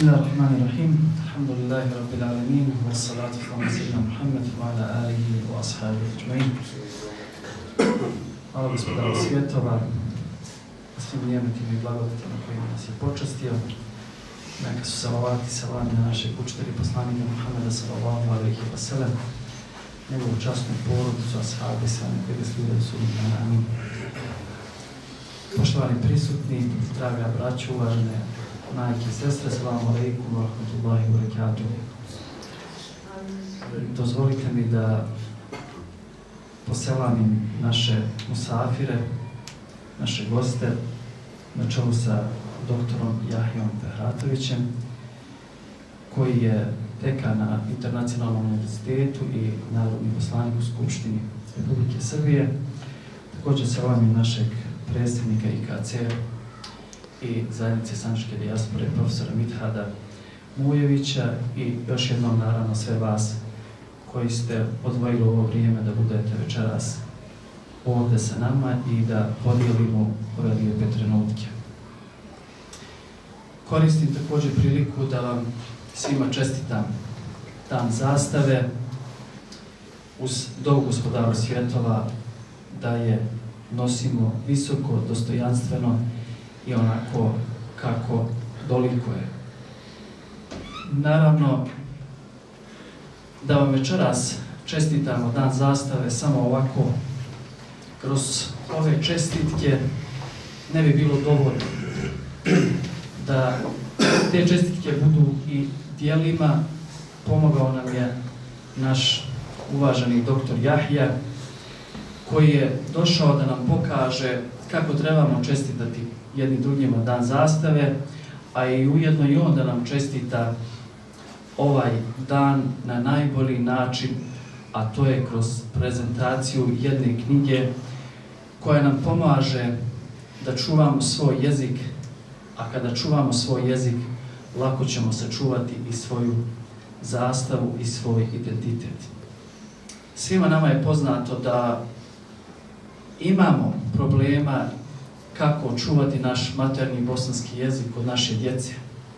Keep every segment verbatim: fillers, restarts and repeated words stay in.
Bismillahirrahmanirrahim. Alhamdulillahi rabbil alamin. Wassalatu ala sayyidina Muhammad wa ala alihi wa ashabihi ajma'in. Hvala Gospodaru svjetova, svim nijemetima i blagodatima kojima nas je počastio. Neka su salavati i salami na našeg učitelja i poslanika Muhammeda sallallahu alejhi ve sellem, njegovu časnu porodicu, ashabe, sve one koji ga slijede do sudnjega dana. Amin. Poštovani prisutni, draga braćo, uvažene majke i sestre, salamu alejkum wa rahmatullahi wa barakatuh. Dozvolite mi da poselamim naše musafire, naše goste, na čelu sa doktorom Jahijom Fehratovićem, koji je dekan na Internacionalnom univerzitetu i narodni poslanik u Skupštini Republike Srbije. Također selamim našeg predsjednika I K C i zajednice sandžačke dijaspore, profesora Mithada Mujevića, i još jednom naravno sve vas koji ste odvojili ovo vrijeme da budete večeras ovdje sa nama i da podijelimo ove lijepe trenutke. Koristim također priliku da vam svima čestitam Dan zastave uz dovu Gospodaru svjetova da je nosimo visoko, dostojanstveno i onako kako dolikuje. Naravno, da vam večeras čestitamo Dan zastave samo ovako, kroz ove čestitke ne bi bilo dovoljno da te čestitke budu i dijelima. Pomogao nam je naš uvaženi doktor Jahija, koji je došao da nam pokaže kako trebamo čestitati jedni drugima Dan zastave, a i ujedno i on da nam čestita ovaj dan na najbolji način, a to je kroz prezentaciju jedne knjige koja nam pomaže da čuvamo svoj jezik, a kada čuvamo svoj jezik, lako ćemo sačuvati i svoju zastavu i svoj identitet. Svima nama je poznato da imamo problema kako očuvati naš maternji bosanski jezik od naše djece.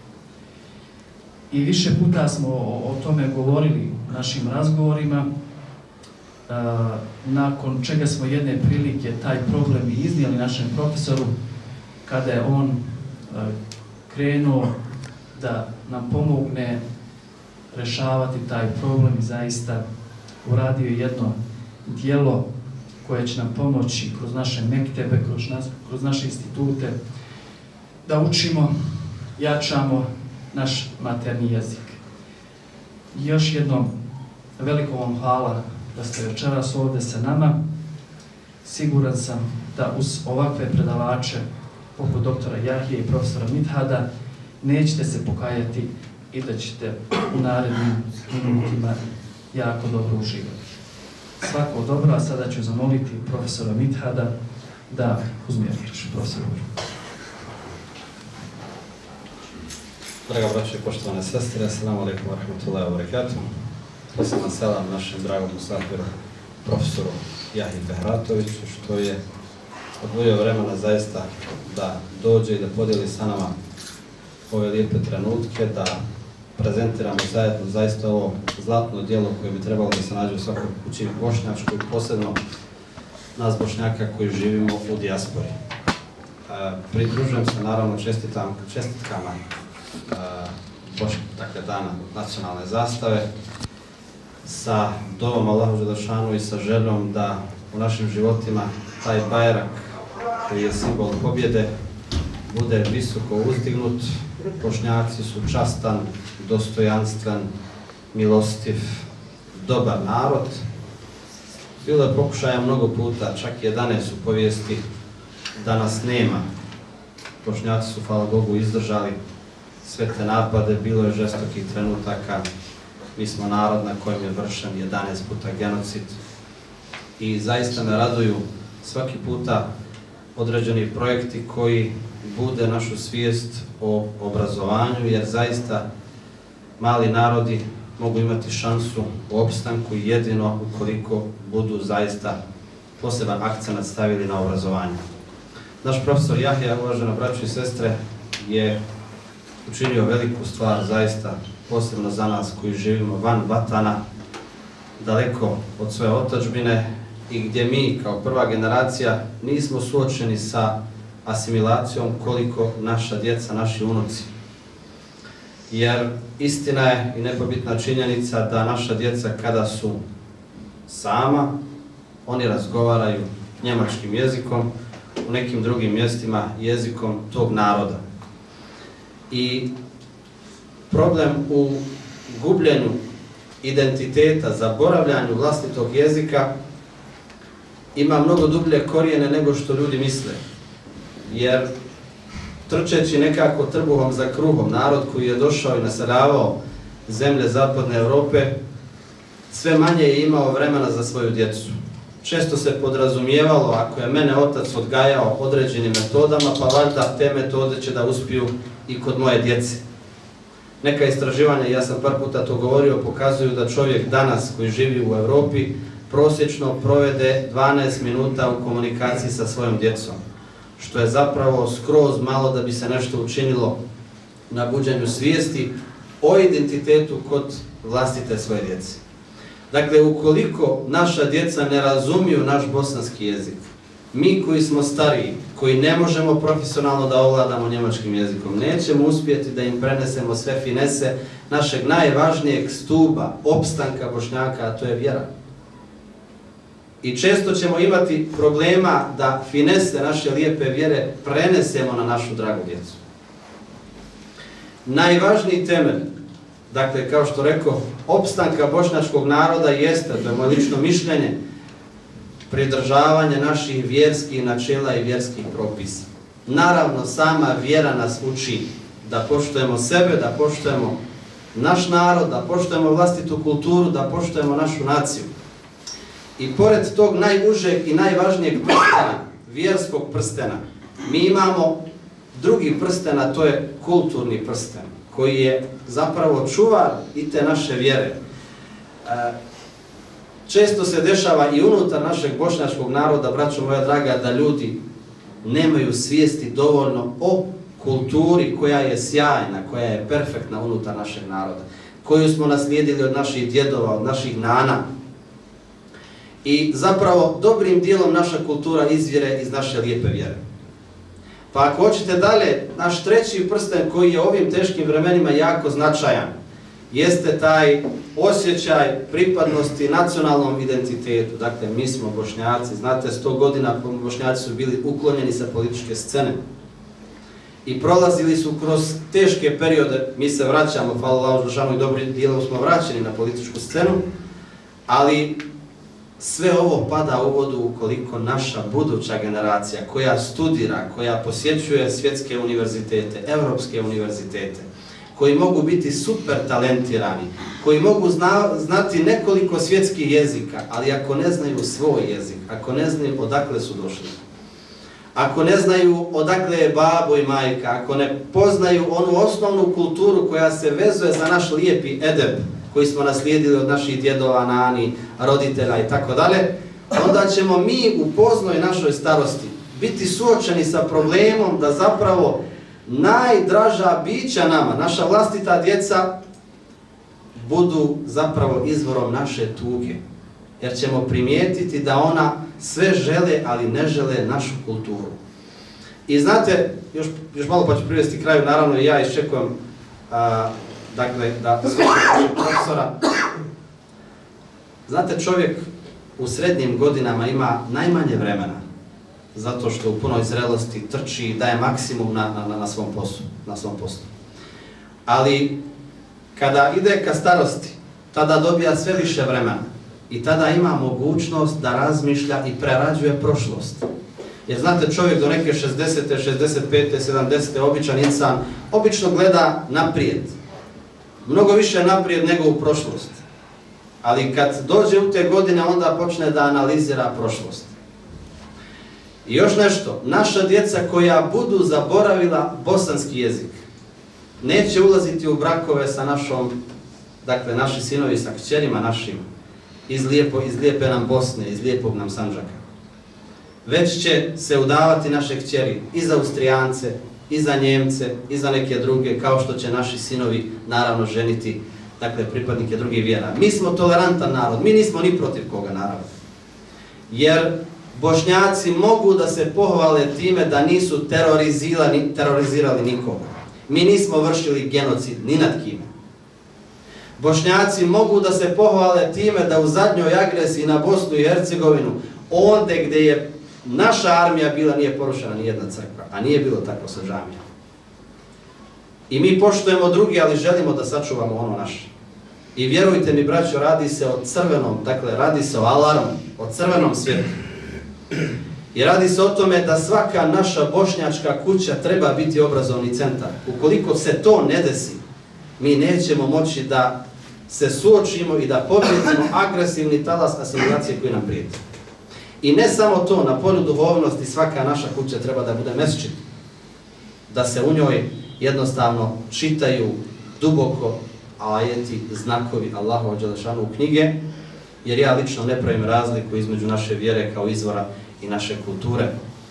I više puta smo o, o tome govorili u našim razgovorima, e, nakon čega smo jedne prilike taj problem i iznijeli našem profesoru, kada je on e, krenuo da nam pomogne rešavati taj problem i zaista uradio jedno djelo koje će nam pomoći kroz naše mektebe, kroz, nas, kroz naše institute, da učimo, jačamo naš materni jezik. I još jednom veliko vam hvala da ste večeras ovdje sa nama. Siguran sam da uz ovakve predavače poput doktora Jahije i profesora Mithada nećete se pokajati i da ćete u narednim minutima jako dobro uživati. Svako dobro, a sada ću zamoliti profesora Mithada da uzme riječ. Profesor. Draga braćo i poštovane sestre, assalamu alaikum wa rahmatullahi wa barakatuh. Posljedno selam našem dragom musafiru, profesoru Jahiji Fehratoviću, što je odvojio vremena zaista da dođe i da podijeli sa nama ove lijepe trenutke, da prezentiramo zajedno zaista ovo zlatno djelo koje bi trebalo da se nađe u svakoj kući bošnjačkoj, posebno nas Bošnjaka koji živimo u dijaspori. E, pridružujem se naravno čestitam, čestitkama e, Boš, dakle, Dana nacionalne zastave sa dovom Allahu Đelešanu i sa željom da u našim životima taj bajrak koji je simbol pobjede bude visoko uzdignut. Bošnjaci su častan, dostojanstven, milostiv, dobar narod. Bilo je pokušaja mnogo puta, čak i jedanaest u povijesti, da nas nema. Bošnjaci su, hvala Bogu, izdržali sve te napade, bilo je žestokih trenutaka. Mi smo narod na kojem je vršen jedanaest puta genocid. I zaista me raduju svaki puta određeni projekti koji bude našu svijest o obrazovanju, jer zaista mali narodi mogu imati šansu u opstanku jedino ukoliko budu zaista poseban akcenat stavili na obrazovanje. Naš profesor Jahija, uvažena braćo i sestre, je učinio veliku stvar, zaista, posebno za nas koji živimo van Vatana, daleko od svoje otadžbine i gdje mi kao prva generacija nismo suočeni sa asimilacijom koliko naša djeca, naši unuci. Jer istina je i nepobitna činjenica da naša djeca kada su sama, oni razgovaraju njemačkim jezikom, u nekim drugim mjestima jezikom tog naroda. I problem u gubljenju identiteta, zaboravljanju vlastitog jezika ima mnogo dublje korijene nego što ljudi misle. Jer trčeći nekako trbuhom za kruhom, narod koji je došao i naseljavao zemlje zapadne Europe, sve manje je imao vremena za svoju djecu. Često se podrazumijevalo, ako je mene otac odgajao određenim metodama, pa valjda te metode će da uspiju i kod moje djece. Neka istraživanja, ja sam par puta to govorio, pokazuju da čovjek danas koji živi u Europi prosječno provede dvanaest minuta u komunikaciji sa svojom djecom, što je zapravo skroz malo da bi se nešto učinilo na buđenju svijesti o identitetu kod vlastite svoje djece. Dakle, ukoliko naša djeca ne razumiju naš bosanski jezik, mi koji smo stariji, koji ne možemo profesionalno da ovladamo njemačkim jezikom, nećemo uspjeti da im prenesemo sve finese našeg najvažnijeg stuba, opstanka Bošnjaka, a to je vjera. I često ćemo imati problema da finese naše lijepe vjere prenesemo na našu dragu djecu. Najvažniji temelj, dakle, kao što rekao, opstanka bošnjačkog naroda jeste, to je moje lično mišljenje, pridržavanje naših vjerskih načela i vjerskih propisa. Naravno, sama vjera nas uči da poštujemo sebe, da poštujemo naš narod, da poštujemo vlastitu kulturu, da poštujemo našu naciju. I pored tog najužeg i najvažnijeg prstena, vjerskog prstena, mi imamo drugi prsten, a to je kulturni prsten, koji je zapravo čuvar i te naše vjere. Često se dešava i unutar našeg bošnjačkog naroda, braćo moja draga, da ljudi nemaju svijesti dovoljno o kulturi koja je sjajna, koja je perfektna unutar našeg naroda, koju smo naslijedili od naših djedova, od naših nana. I zapravo dobrim dijelom naša kultura izvire iz naše lijepe vjere. Pa ako hoćete dalje, naš treći prsten koji je u ovim teškim vremenima jako značajan, jeste taj osjećaj pripadnosti nacionalnom identitetu. Dakle, mi smo Bošnjaci, znate, sto godina Bošnjaci su bili uklonjeni sa političke scene i prolazili su kroz teške periode. Mi se vraćamo, hvala Allahu dželešanu, i dobrim dijelom smo vraćeni na političku scenu, ali sve ovo pada u vodu ukoliko naša buduća generacija koja studira, koja posjećuje svjetske univerzitete, evropske univerzitete, koji mogu biti super talentirani, koji mogu zna, znati nekoliko svjetskih jezika, ali ako ne znaju svoj jezik, ako ne znaju odakle su došli, ako ne znaju odakle je babo i majka, ako ne poznaju onu osnovnu kulturu koja se vezuje za naš lijepi edeb, koji smo naslijedili od naših djedova, nani, roditelja i tako dalje, onda ćemo mi u poznoj našoj starosti biti suočeni sa problemom da zapravo najdraža bića nama, naša vlastita djeca, budu zapravo izvorom naše tuge. Jer ćemo primijetiti da ona sve žele, ali ne žele našu kulturu. I znate, još, još malo pa ću privesti kraju, naravno i ja iščekujem a, dakle, da slušam profesora. Znate, čovjek u srednjim godinama ima najmanje vremena, zato što u punoj zrelosti trči i daje maksimum na, na, na, svom poslu, na svom poslu. Ali kada ide ka starosti, tada dobija sve više vremena i tada ima mogućnost da razmišlja i prerađuje prošlost. Jer znate, čovjek do neke šezdesete, šezdeset pete, sedamdesete običan insan obično gleda naprijed. Mnogo više naprijed nego u prošlost. Ali kad dođe u te godine, onda počne da analizira prošlost. I još nešto, naša djeca koja budu zaboravila bosanski jezik, neće ulaziti u brakove sa našom, dakle, naši sinovi sa kćerima našim, iz, lijepo, iz lijepe nam Bosne, iz lijepog nam Sandžaka. Već će se udavati naše kćeri i za Austrijance, i za Njemce, i za neke druge, kao što će naši sinovi naravno ženiti, dakle, pripadnike drugih vjera. Mi smo tolerantan narod, mi nismo ni protiv koga, naravno. Jer Bošnjaci mogu da se pohvale time da nisu terorizirali, terorizirali nikoga. Mi nismo vršili genocid ni nad kime. Bošnjaci mogu da se pohvale time da u zadnjoj agresiji na Bosnu i Hercegovinu, onde gdje je naša armija bila, nije porušena ni jedna crkva, a nije bilo tako sa džamijama. I mi poštujemo drugi, ali želimo da sačuvamo ono naše. I vjerujte mi, braćo, radi se o crvenom, dakle, radi se o alarmu, o crvenom svijetu. I radi se o tome da svaka naša bošnjačka kuća treba biti obrazovni centar. Ukoliko se to ne desi, mi nećemo moći da se suočimo i da pobjedimo agresivni talas asimilacije koji nam prijeti. I ne samo to, na polju duhovnosti svaka naša kuća treba da bude mesdžid, da se u njoj jednostavno čitaju duboko ajeti, znakovi Allahova dželešanu knjige, jer ja lično ne pravim razliku između naše vjere kao izvora i naše kulture.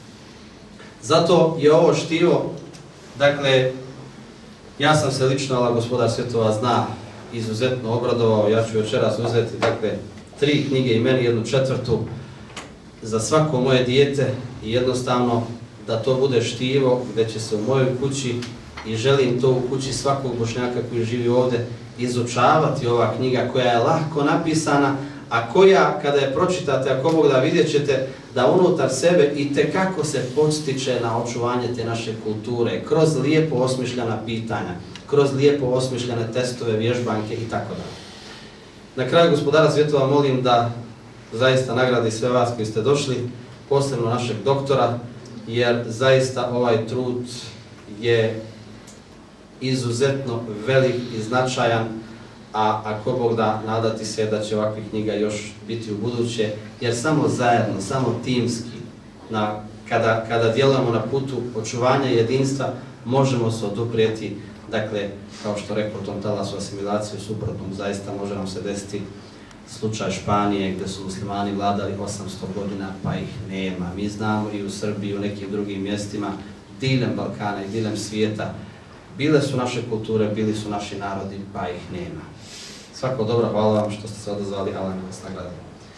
Zato je ovo štivo, dakle, ja sam se lično, Allah gospodar svjetova zna, izuzetno obradovao. Ja ću večeras uzeti, dakle, tri knjige i meni jednu četvrtu za svako moje dijete i jednostavno da to bude štivo gdje će se u mojoj kući, i želim to u kući svakog Bošnjaka koji živi ovdje, izučavati ova knjiga koja je lako napisana, a koja, kada je pročitate, ako Bog da, vidjet ćete da unutar sebe i tekako se podstiče na očuvanje te naše kulture, kroz lijepo osmišljena pitanja, kroz lijepo osmišljene testove, vježbanke i tako dalje. Na kraju gospodara svjetova molim da zaista nagradi sve vas koji ste došli, posebno našeg doktora, jer zaista ovaj trud je izuzetno velik i značajan, a ako Bog da, nadati se da će ovakvih knjiga još biti u buduće, jer samo zajedno, samo timski, na, kada, kada djelujemo na putu očuvanja jedinstva, možemo se oduprijeti, dakle, kao što rekao u tom talasu asimilacije, u suprotnom zaista može nam se desiti slučaj Španije, gdje su muslimani vladali osamsto godina, pa ih nema. Mi znamo i u Srbiji i u nekim drugim mjestima, dilem Balkana i dilem svijeta, bile su naše kulture, bili su naši narodi, pa ih nema. Svako dobro, hvala vam što ste se odazvali, Allah nas nagradi.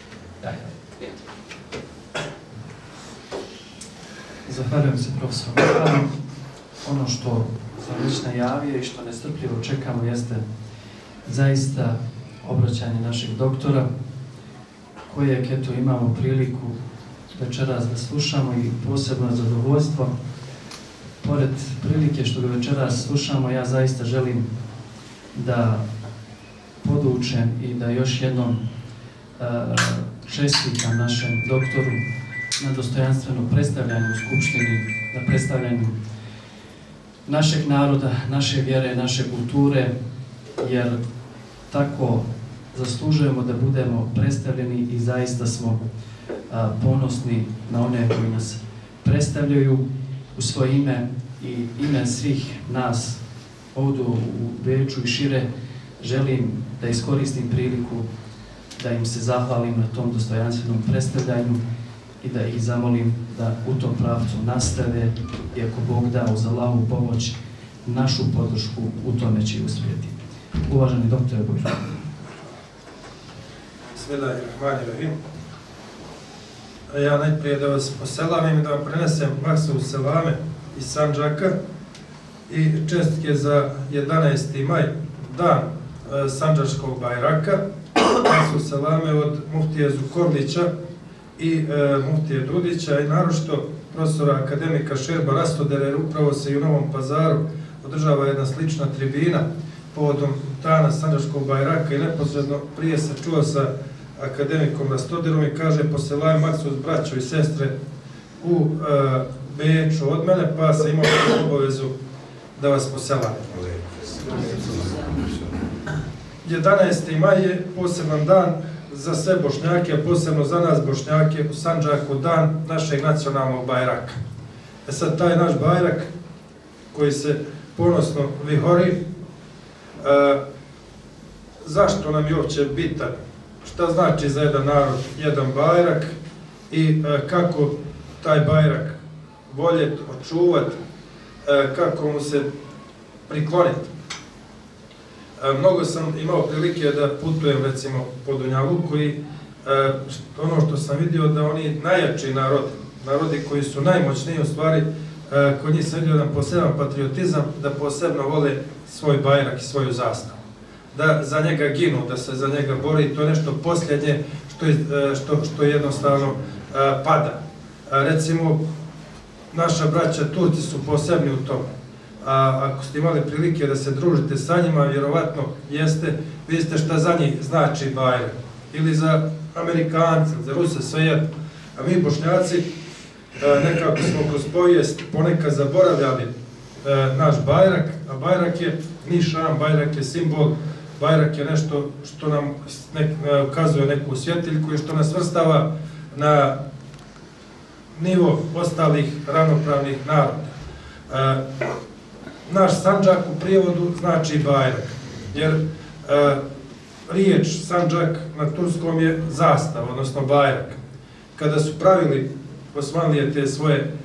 Zahvaljujem se profesoru Mihranu. Ono što sam već najavio i što nestrpljivo čekamo jeste zaista obraćanje našeg doktora, kojeg eto imamo priliku večeras da slušamo i posebno zadovoljstvo. Pored prilike što ga večeras slušamo, ja zaista želim da podučem i da još jednom uh, čestitam našem doktoru na dostojanstvenom predstavljanju u Skupštini, na predstavljanju našeg naroda, naše vjere, naše kulture, jer tako zaslužujemo da budemo predstavljeni i zaista smo a, ponosni na one koji nas predstavljaju. U svoje ime i ime svih nas ovdje u Beču i šire želim da iskoristim priliku da im se zahvalim na tom dostojanstvenom predstavljanju i da ih zamolim da u tom pravcu nastave i ako Bog da uz Allahovu pomoć, našu podršku u tome će uspjeti. Uvaženi doktore Bojko. Bismillahirrahmanirrahim. Ja najprije da vas poselamim i da vam prenesem maksovu selame iz Sandžaka i čestitke za jedanaesti maj, dan e, Sandžačkog bajraka. Maksovu selame od muftije Zukorlića i e, muftije Dudića i naročito profesora akademika Šerba Rastodere, jer upravo se i u Novom Pazaru održava jedna slična tribina povodom dana Sandžačkog bajraka i neposredno prije se čuo sa akademikom Rastoderom i kaže poselaj Maksus braćo i sestre u e, Beču od mene, pa se imao obavezu da vas poselam. jedanaesti maj je poseban dan za sve Bošnjake, a posebno za nas Bošnjake u Sandžaku, dan našeg nacionalnog bajraka. E sad taj naš bajrak koji se ponosno vihori, e, zašto nam je uopće bitan? Šta znači za jedan narod jedan bajrak i e, kako taj bajrak voljeti, očuvati, kako mu se prikloniti. Mnogo sam imao prilike da putujem recimo po Dunjaluku i ono što sam vidio da oni najjači narodi, narodi koji su najmoćniji u stvari, kod njih sam vidio jedan poseban patriotizam, da posebno vole svoj bajrak i svoju zastavu. Da za njega ginu, da se za njega bori, to je nešto posljednje što, što, što jednostavno pada. Recimo, naša braća Turci su posebni u tome. A ako ste imali prilike da se družite sa njima, vjerovatno jeste, vidite šta za njih znači bajrak. Ili za Amerikanci, za Ruse, svejedno. A mi Bošnjaci nekako smo kroz povijest ponekad zaboravljali naš bajrak, a bajrak je nišan, bajrak je simbol, bajrak je nešto što nam nek, ukazuje neku svjetiljku i što nas svrstava na nivo ostalih ravnopravnih naroda. Naš Sandžak u prijevodu znači bajrak, jer e, riječ Sandžak na turskom je zastav, odnosno bajrak. Kada su pravili Osmanlije te svoje e,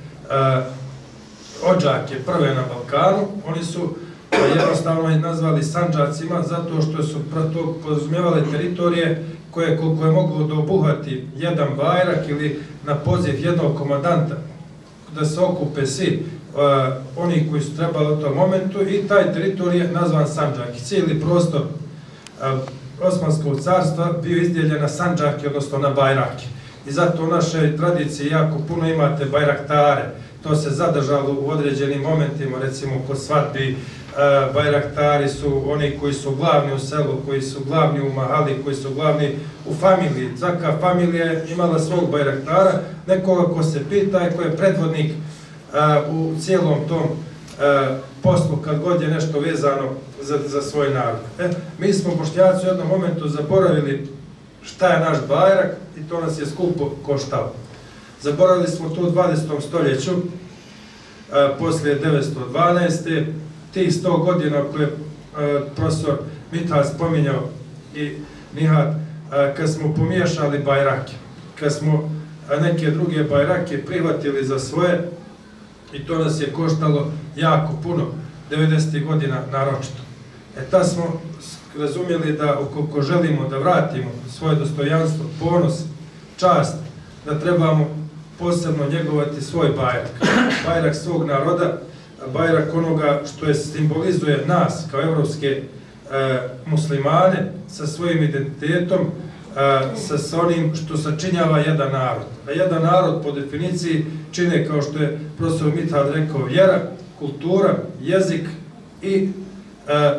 odžake prve na Balkanu, oni su e, jednostavno ih nazvali Sandžacima zato što su to podrazumijevale teritorije koje koliko je moglo da obuhvati jedan bajrak ili na poziv jednog komandanta da se okupe svi Uh, oni koji su trebali u tom momentu i taj teritorij je nazvan Sandžak. I cijeli prostor uh, Osmanskog carstva bio izdjeljen na Sandžake, odnosno na bajrake. I zato u našoj tradiciji jako puno imate bajraktare. To se zadržalo u određenim momentima, recimo kod svadbi. Uh, bajraktari su oni koji su glavni u selu, koji su glavni u mahali, koji su glavni u familiji. Svaka familija je imala svog bajraktara, nekoga ko se pita i ko je predvodnik Uh, u cijelom tom uh, poslu kad god je nešto vezano za, za svoj narod. E, mi smo Bošnjaci u jednom momentu zaboravili šta je naš bajrak i to nas je skupo koštalo. Zaboravili smo to u dvadesetom stoljeću, uh, poslije devetsto dvanaeste. Tih sto godina koje je uh, profesor Mithat spominjao i Nihat, uh, kad smo pomiješali bajrake, kad smo uh, neke druge bajrake prihvatili za svoje, i to nas je koštalo jako puno, devedesetih godina naročito. E ta smo razumjeli da ukoliko želimo da vratimo svoje dostojanstvo, ponos, čast, da trebamo posebno njegovati svoj bajrak. Bajrak svog naroda, bajrak onoga što je simbolizuje nas kao evropske e, muslimane sa svojim identitetom, e, sa, sa onim što sačinjava jedan narod. A jedan narod po definiciji čine, kao što je profesor Mithat rekao, vjera, kultura, jezik i e,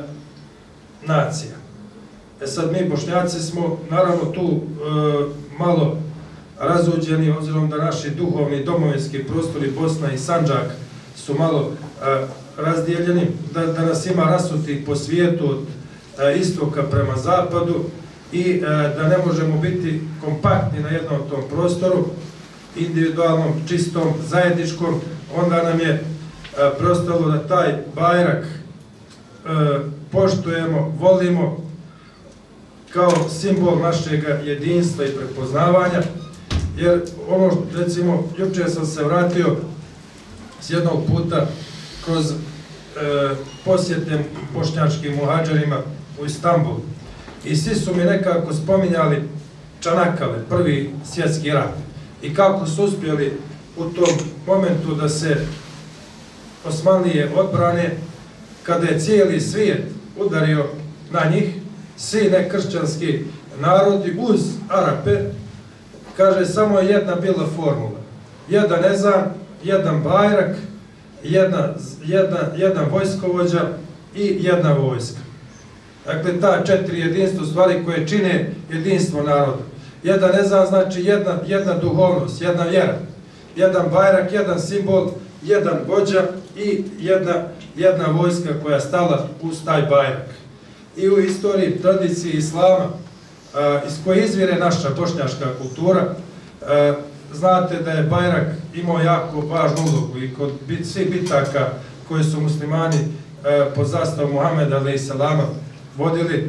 nacija. E sad mi Bošnjaci smo naravno tu e, malo razuđeni, obzirom da naši duhovni domovinski prostori Bosna i Sandžak su malo e, razdijeljeni, da, da nas ima rasuti po svijetu od e, istoka prema zapadu i e, da ne možemo biti kompaktni na jednom tom prostoru, individualnom, čistom, zajedničkom, onda nam je e, preostalo da taj bajrak e, poštujemo, volimo kao simbol našeg jedinstva i prepoznavanja, jer ono, recimo, jučer sam se vratio s jednog puta kroz e, posjete bošnjačkim muhadžerima u Istanbulu i svi su mi nekako spominjali Čanakale, prvi svjetski rat, i kako su uspjeli u tom momentu da se Osmanlije odbrane, kada je cijeli svijet udario na njih, svi nekršćanski narodi uz Arape, kaže, samo je jedna bila formula. Jedan ezan, jedan bajrak, jedna, jedna, jedan vojskovođa i jedna vojska. Dakle, ta četiri jedinstva stvari koje čine jedinstvo naroda. Jedan ezan znači jedna, jedna duhovnost, jedna vjera. Jedan bajrak, jedan simbol, jedan vođa i jedna, jedna vojska koja je stala uz taj bajrak. I u istoriji, tradiciji islama, iz koje izvire naša bošnjaška kultura, znate da je bajrak imao jako važnu ulogu i kod svih bitaka koje su muslimani pod zastavom Muhameda alejhi selama vodili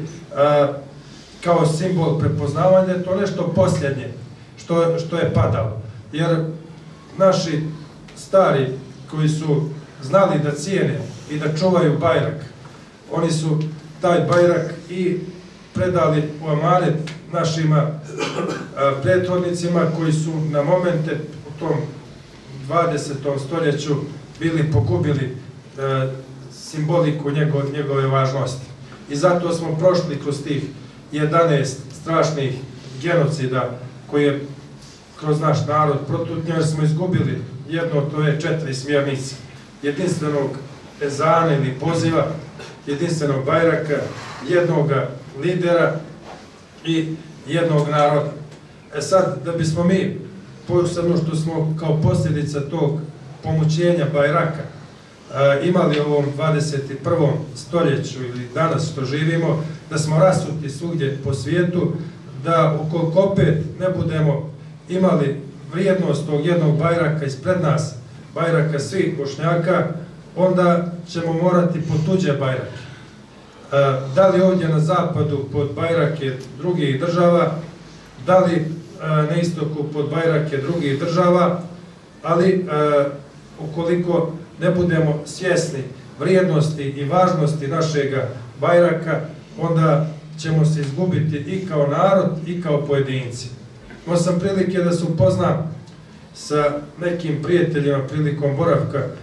kao simbol prepoznavanja, to nešto posljednje što, što je padalo. Jer naši stari koji su znali da cijene i da čuvaju Bajrak. Oni su taj Bajrak i predali u amanet našima a, prethodnicima koji su na momente u tom dvadesetom stoljeću bili pogubili a, simboliku njegove, njegove važnosti. I zato smo prošli kroz tih jedanaest strašnih genocida koji je kroz naš narod protutnjao, jer smo izgubili jedno od ove četiri smjernice. Jedinstvenog ezana ili poziva, jedinstvenog Bajraka, jednog lidera i jednog naroda. E sad, da bismo mi, posebno što smo kao posljedica tog pomoćenja Bajraka imali u ovom dvadeset prvom stoljeću ili danas što živimo, da smo rasuti svugdje po svijetu, da ukoliko opet ne budemo imali vrijednost tog jednog Bajraka ispred nas, Bajraka svih Bošnjaka, onda ćemo morati po tuđe Bajrake. Da li ovdje na zapadu pod Bajrake drugih država, da li na istoku pod Bajrake drugih država, ali ukoliko ne budemo svjesni vrijednosti i važnosti našeg Bajraka, onda ćemo se izgubiti i kao narod i kao pojedinci. Imao sam prilike da se upoznam sa nekim prijateljima prilikom boravka e,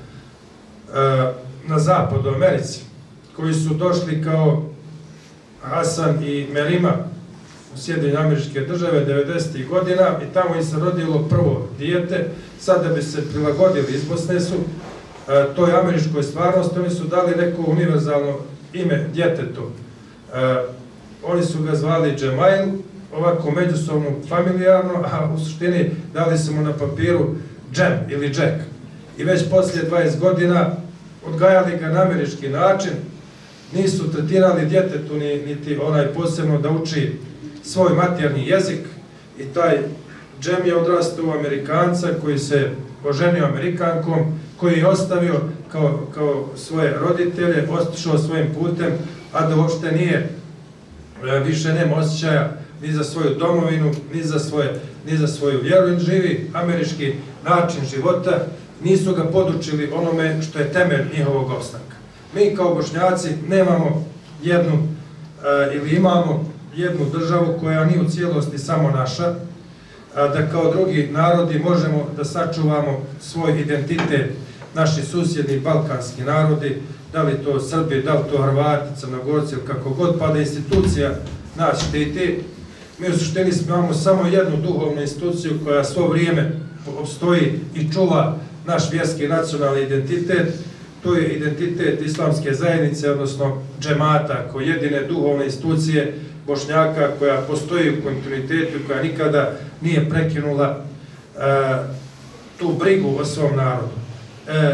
na zapadu Americi, koji su došli kao Hasan i Merima u Sjedinjene Američke Države devedesetih godina i tamo im se rodilo prvo dijete. Sad da bi se prilagodili, iz Bosne su e, toj američkoj stvarnosti, oni su dali neko univerzalno ime djetetu. E, oni su ga zvali Džemail, ovako međusobno familijarno, a u suštini dali su mu na papiru Džem ili Jack. I već poslije dvadeset godina odgajali ga na američki način, nisu tretirali djetetu niti onaj posebno da uči svoj maternji jezik i taj Džem je odrastao u Amerikanca koji se oženio Amerikankom, koji je ostavio kao, kao svoje roditelje, otišao svojim putem, a da uopšte nije, više nema osjećaja ni za svoju domovinu, ni za, svoje, ni za svoju vjeru. Živi američki način života, nisu ga podučili onome što je temelj njihovog opstanka. Mi kao Bošnjaci nemamo jednu, uh, ili imamo jednu državu koja nije u cijelosti samo naša, a da kao drugi narodi možemo da sačuvamo svoj identitet, naši susjedni balkanski narodi, da li to Srbi, da li to Hrvati, Crnogorci ili kako god, pa da institucija nas štiti. Mi u suštini imamo samo jednu duhovnu instituciju koja svo vrijeme opstoji i čuva naš vjerski nacionalni identitet. To je identitet islamske zajednice, odnosno džemata, kao jedine duhovne institucije Bošnjaka koja postoji u kontinuitetu, koja nikada nije prekinula e, tu brigu o svom narodu. E,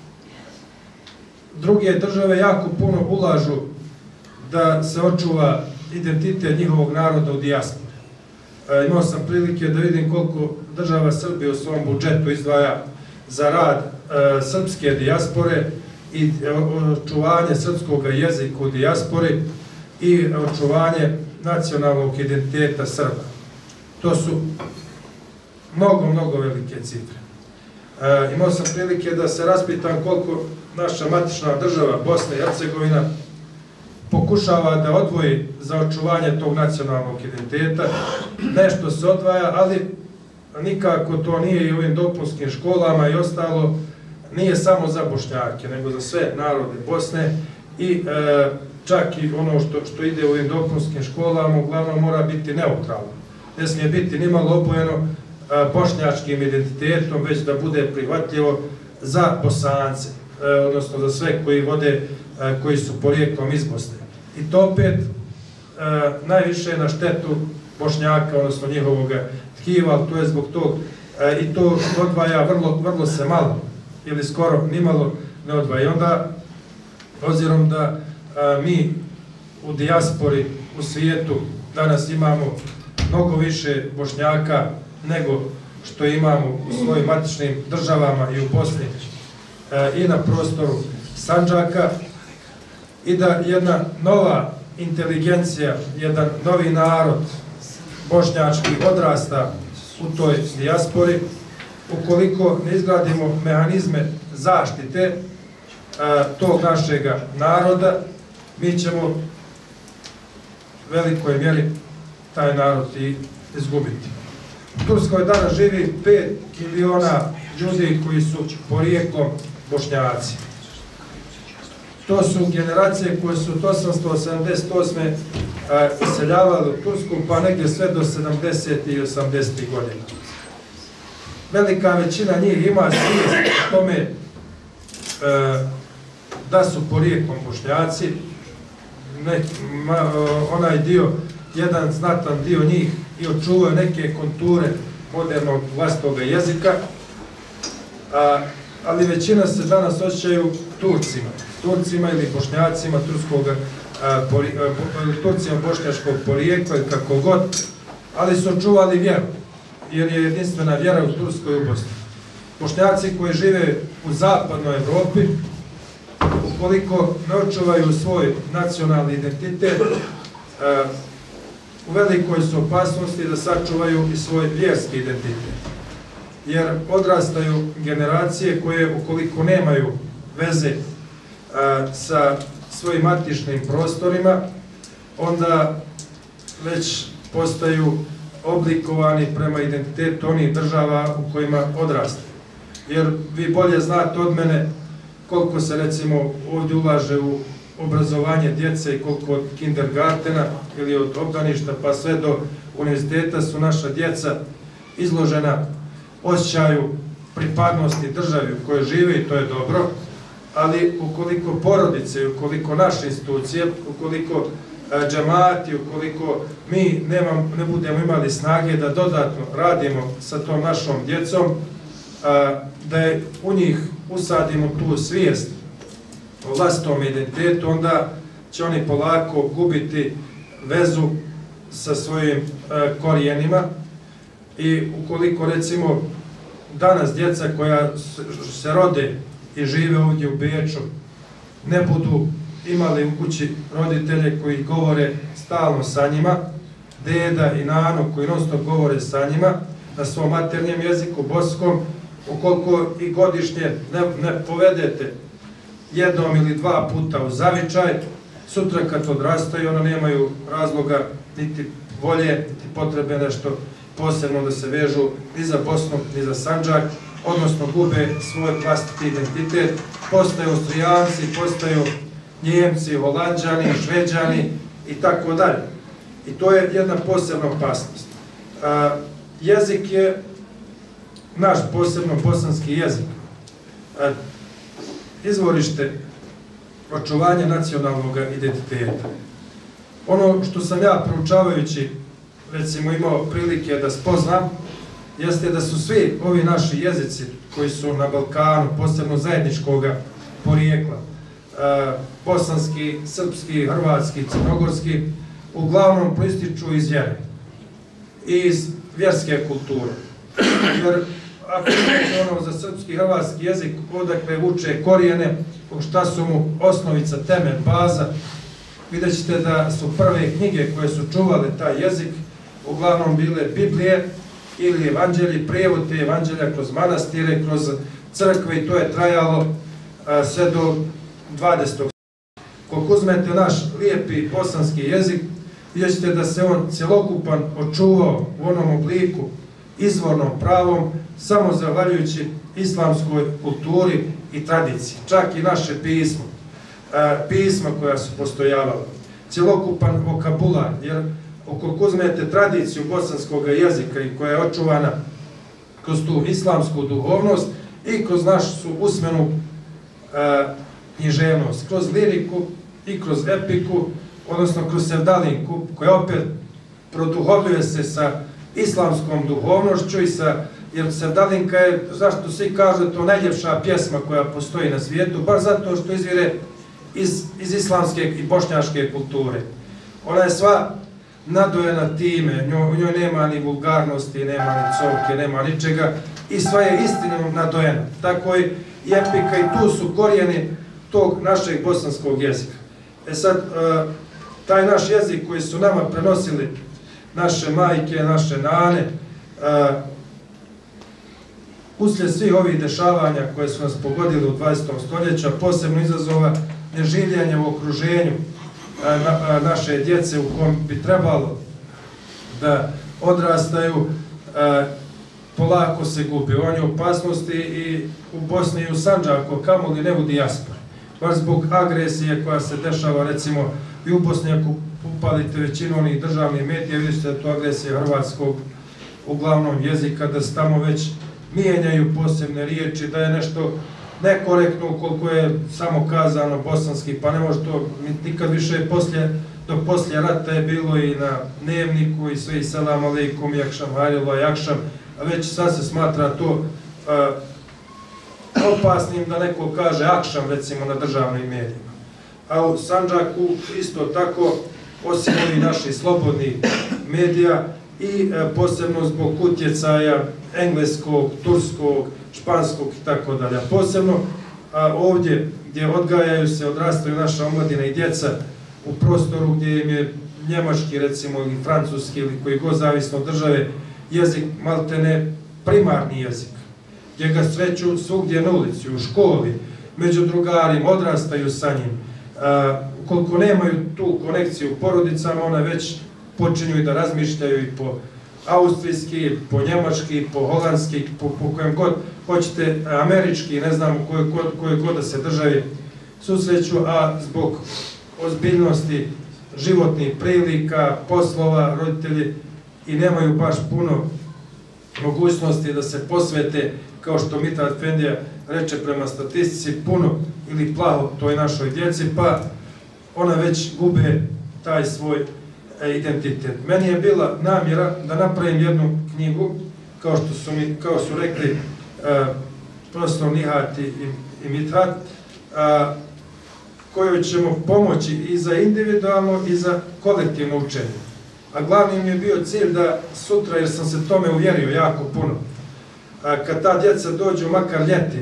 druge države jako puno ulažu da se očuva identitet njihovog naroda u dijaspori. E, imao sam prilike da vidim koliko država Srbije u svom budžetu izdvaja za rad e, srpske dijaspore i očuvanje srpskog jezika u dijaspori i očuvanje nacionalnog identiteta Srba. To su mnogo, mnogo velike cifre. E, imao sam prilike da se raspitam koliko naša matična država, Bosna i Hercegovina, pokušava da odvoji za očuvanje tog nacionalnog identiteta. Nešto se odvaja, ali nikako to nije i u ovim dopunskim školama i ostalo, nije samo za Bošnjake, nego za sve narode Bosne i e, čak i ono što, što ide u ovim dopunskim školama uglavnom mora biti neutralno. Ne smije biti nimalo obojeno e, bošnjačkim identitetom, već da bude prihvatljivo za Bosance, e, odnosno za sve koji vode, e, koji su porijeklom iz Bosne. I to opet e, najviše na štetu Bošnjaka, odnosno njihovog tkiva, ali to je zbog tog, e, i to odvaja vrlo, vrlo se malo, ili skoro nimalo ne odvaja. I onda, obzirom da a, mi u dijaspori, u svijetu, danas imamo mnogo više Bošnjaka nego što imamo u svojim matičnim državama i u Bosni a, i na prostoru Sandžaka, i da jedna nova inteligencija, jedan novi narod bošnjački odrasta u toj dijaspori, ukoliko ne izgradimo mehanizme zaštite tog našega naroda, mi ćemo u velikoj mjeri taj narod i izgubiti. U Turskoj danas živi pet miliona ljudi koji su porijeklom Bošnjaci. To su generacije koje su od osamsto osamdeset osme iseljavali u Tursku, pa negdje sve do sedamdesetih i osamdesetih godina. Velika većina njih ima svijest o tome e, da su porijeklom Bošnjaci. Ne, ma, onaj dio, jedan znatan dio njih i očuvaju neke konture modernog vlastnog jezika, a, ali većina se danas osjećaju Turcima, Turcima ili Bošnjacima turskog, a, pori, a, Turcima bošnjačkog porijekla ili kako god, ali su očuvali vjeru, jer je jedinstvena vjera u Turskoj i u Bosni. Bošnjaci koji žive u zapadnoj Evropi, ukoliko ne očuvaju svoj nacionalni identitet, a, u velikoj su opasnosti da sačuvaju i svoj vjerski identitet. Jer odrastaju generacije koje, ukoliko nemaju veze a, sa svojim matičnim prostorima, onda već postaju oblikovani prema identitetu onih država u kojima odrastaju. Jer vi bolje znate od mene koliko se recimo ovdje ulaže u obrazovanje djece i koliko od kindergartena ili od obdaništa pa sve do univerziteta su naša djeca izložena osjećaju pripadnosti državi u kojoj žive i to je dobro, ali ukoliko porodice, ukoliko naše institucije, ukoliko džemati, ukoliko mi nemam, ne budemo imali snage da dodatno radimo sa tom našom djecom, da je u njih usadimo tu svijest o vlastitom identitetu, onda će oni polako gubiti vezu sa svojim e, korijenima i ukoliko recimo danas djeca koja se rode i žive ovdje u Beču ne budu imali u kući roditelje koji govore stalno sa njima, deda i nano koji non stop govore sa njima na svom maternjem jeziku, boskom, ukoliko i godišnje ne, ne povedete jednom ili dva puta u zavičaj, sutra kad odrastaju, ono nemaju razloga niti volje, niti potrebe nešto posebno da se vežu ni za Bosnu, ni za Sandžak, odnosno gube svoj vlastiti identitet, postaju Austrijanci, postaju Njemci, Holanđani, Šveđani i tako dalje. I to je jedna posebna opasnost. A, jezik je naš posebno bosanski jezik. A, izvorište očuvanja nacionalnog identiteta. Ono što sam ja proučavajući, recimo imao prilike da spoznam, jeste da su svi ovi naši jezici koji su na Balkanu, posebno zajedničkog porijekla, e, bosanski, srpski, hrvatski, crnogorski, uglavnom proističu iz vjere i iz vjerske kulture. Jer ako je ono za srpski i hrvatski jezik, odakle vuče korijene, šta su mu osnovica, temelj, baza, vidjet ćete da su prve knjige koje su čuvale taj jezik uglavnom bile Biblije ili evanđelji, prijevod te evanđelja kroz manastire, kroz crkve i to je trajalo a, sve do dvadesetog Koliko uzmete naš lijepi bosanski jezik, vidjet ćete da se on cjelokupan očuvao u onom obliku izvornom pravom, samo zahvaljujući islamskoj kulturi i tradiciji. Čak i naše pismo, pisma koja su postojavala, cjelokupan vokabular, jer ukoliko uzmete tradiciju bosanskog jezika i koja je očuvana kroz tu islamsku duhovnost i kroz našu usmenu književnost, kroz liriku i kroz epiku, odnosno kroz sevdalinku, koja opet produhovljuje se sa islamskom duhovnošću i sa, jer sevdalinka je, zašto svi kažu da to najljepša pjesma koja postoji na svijetu, baš zato što izvire iz, iz islamske i bošnjaške kulture. Ona je sva nadojena time, njoj, u njoj nema ni vulgarnosti, nema ni covke, nema ničega i sva je istinom nadojena. Tako i epika i tu su korijeni tog našeg bosanskog jezika. E sad, taj naš jezik koji su nama prenosili naše majke, naše nane, uslijed svih ovih dešavanja koje su nas pogodili u dvadesetom stoljeću, posebno izazova neživljenja u okruženju na, naše djece u kom bi trebalo da odrastaju, polako se gubi. On je opasnosti i u Bosni i u Sandžaku, kamoli ne u dijaspori. Baš zbog agresije koja se dešava, recimo, i u Bosni, ako upalite većinu onih državnih medija, vidite da je to agresija hrvatskog uglavnom jezika, da se tamo već mijenjaju posebne riječi, da je nešto nekorektno ukoliko je samo kazano bosanski, pa ne može to nikad više. Poslije, do poslije rata je bilo i na dnevniku i sve i selam aleikum, jakšam, hajrila, jakšam, a već sad se smatra to a, opasnim da neko kaže akšam, recimo, na državnim medijima. A u Sandžaku isto tako, osim ovih naših slobodnih medija i a, posebno zbog utjecaja engleskog, turskog, španskog i tako dalje. Posebno a, ovdje gdje odgajaju se, odrastaju naša omladina i djeca u prostoru gdje im je njemački, recimo, ili francuski ili koji god zavisno od države jezik maltene primarni jezik, gdje ga sreću svugdje na ulici, u školi, među drugarima, odrastaju sa njim. A, ukoliko nemaju tu konekciju u porodicama, one već počinju i da razmišljaju i po austrijski, po njemački, po holandski, po, po kojem god hoćete, američki, ne znam u kojoj koje god da se državi susreću, a zbog ozbiljnosti životnih prilika, poslova, roditelji i nemaju baš puno mogućnosti da se posvete, kao što Mithat Efendija reče, prema statistici, puno ili plaho toj našoj djeci, pa ona već gube taj svoj identitet. Meni je bila namjera da napravim jednu knjigu, kao što su, mi, kao su rekli uh, profesor Nihat i, i Mithat, uh, kojoj ćemo pomoći i za individualno i za kolektivno učenje. A glavni mi je bio cilj da sutra, jer sam se tome uvjerio jako puno, kad ta djeca dođu makar ljeti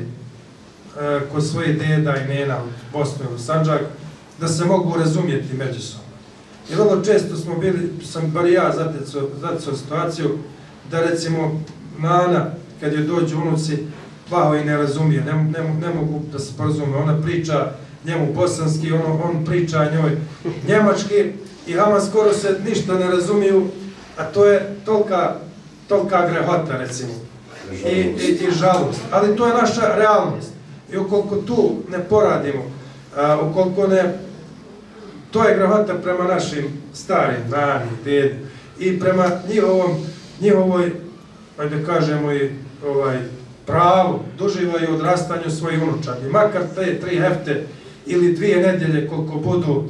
kod svoje deda i nena u Bosnu ili u Sandžak, da se mogu razumjeti međusobno. Jer vrlo često smo bili, sam bar ja zaticao situaciju, da recimo nana, kad je dođu unuci, plaho i ne razumije, ne, ne, ne mogu da se porazume. Ona priča njemu bosanski, ono, on priča njoj njemački i ama skoro se ništa ne razumiju, a to je tolika, tolika grehota, recimo, i, i, i žalost. Ali to je naša realnost. I ukoliko tu ne poradimo, a, ukoliko ne, to je grehota prema našim starim, nani, dedi, i prema njihovom, njihovoj, ajde kažemo i ovaj, pravu, doživaju odrastanju svojih unučadi. Makar te tri hefte ili dvije nedjelje koliko budu uh,